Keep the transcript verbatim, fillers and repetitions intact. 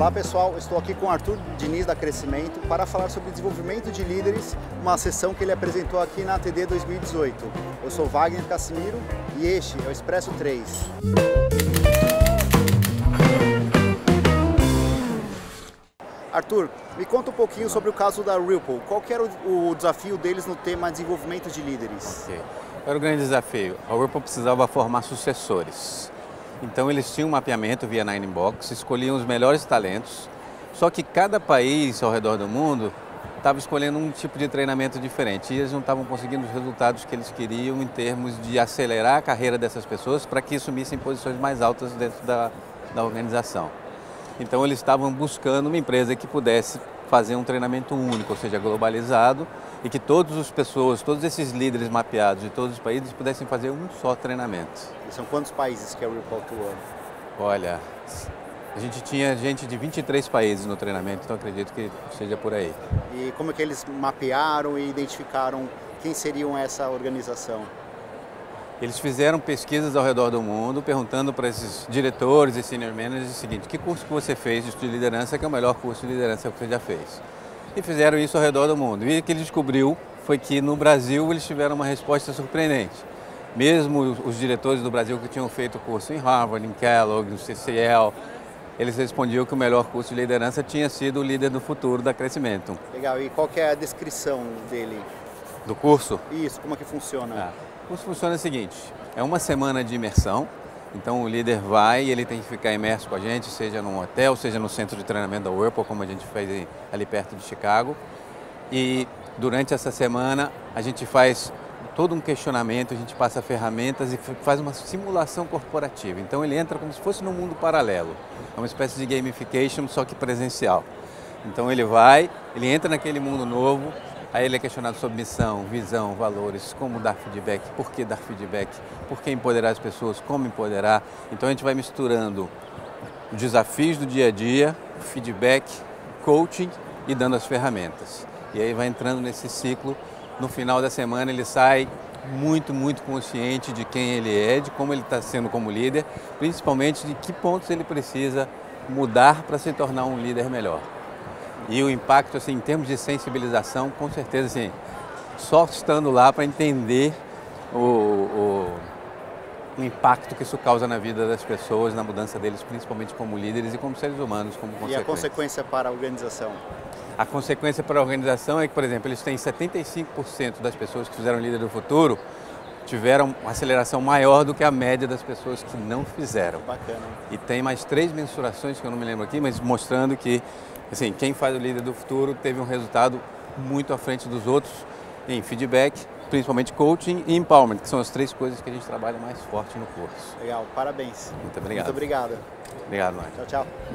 Olá pessoal, estou aqui com o Arthur Diniz da Crescimento para falar sobre desenvolvimento de líderes, uma sessão que ele apresentou aqui na T D dois mil e dezoito. Eu sou Wagner Cassimiro e este é o Expresso três. Arthur, me conta um pouquinho sobre o caso da Ripple. Qual que era o, o desafio deles no tema desenvolvimento de líderes? Okay. Era o grande desafio. A Ripple precisava formar sucessores. Então eles tinham um mapeamento via Ninebox, escolhiam os melhores talentos, só que cada país ao redor do mundo estava escolhendo um tipo de treinamento diferente e eles não estavam conseguindo os resultados que eles queriam em termos de acelerar a carreira dessas pessoas para que assumissem posições mais altas dentro da, da organização. Então eles estavam buscando uma empresa que pudesse fazer um treinamento único, ou seja, globalizado, e que todas as pessoas, todos esses líderes mapeados de todos os países pudessem fazer um só treinamento. E são quantos países que a Ripple atua? Olha, a gente tinha gente de vinte e três países no treinamento, então acredito que seja por aí. E como é que eles mapearam e identificaram quem seriam essa organização? Eles fizeram pesquisas ao redor do mundo, perguntando para esses diretores e senior managers o seguinte: que curso que você fez de liderança que é o melhor curso de liderança que você já fez? E fizeram isso ao redor do mundo. E o que ele descobriu foi que no Brasil eles tiveram uma resposta surpreendente. Mesmo os, os diretores do Brasil que tinham feito curso em Harvard, em Kellogg, no C C L, eles respondiam que o melhor curso de liderança tinha sido o líder do futuro da Crescimento. Legal. E qual que é a descrição dele? Do curso? Isso, como é que funciona? Ah. O curso funciona o seguinte: é uma semana de imersão, então o líder vai e ele tem que ficar imerso com a gente, seja num hotel, seja no centro de treinamento da Whirlpool, como a gente fez ali perto de Chicago. E durante essa semana a gente faz todo um questionamento, a gente passa ferramentas e faz uma simulação corporativa. Então ele entra como se fosse num mundo paralelo, é uma espécie de gamification, só que presencial. Então ele vai, ele entra naquele mundo novo. Aí ele é questionado sobre missão, visão, valores, como dar feedback, por que dar feedback, por que empoderar as pessoas, como empoderar. Então a gente vai misturando os desafios do dia a dia, feedback, coaching e dando as ferramentas. E aí vai entrando nesse ciclo. No final da semana ele sai muito, muito consciente de quem ele é, de como ele está sendo como líder, principalmente de que pontos ele precisa mudar para se tornar um líder melhor. E o impacto, assim, em termos de sensibilização, com certeza, assim, só estando lá para entender o, o, o impacto que isso causa na vida das pessoas, na mudança deles, principalmente como líderes e como seres humanos, como consequência. E a consequência para a organização? A consequência para a organização é que, por exemplo, eles têm setenta e cinco por cento das pessoas que fizeram líder do futuro tiveram uma aceleração maior do que a média das pessoas que não fizeram. Bacana. E tem mais três mensurações que eu não me lembro aqui, mas mostrando que assim, quem faz o líder do futuro teve um resultado muito à frente dos outros em feedback, principalmente coaching e empowerment, que são as três coisas que a gente trabalha mais forte no curso. Legal, parabéns. Muito obrigado. Muito obrigado. Obrigado, Mike. Tchau, tchau.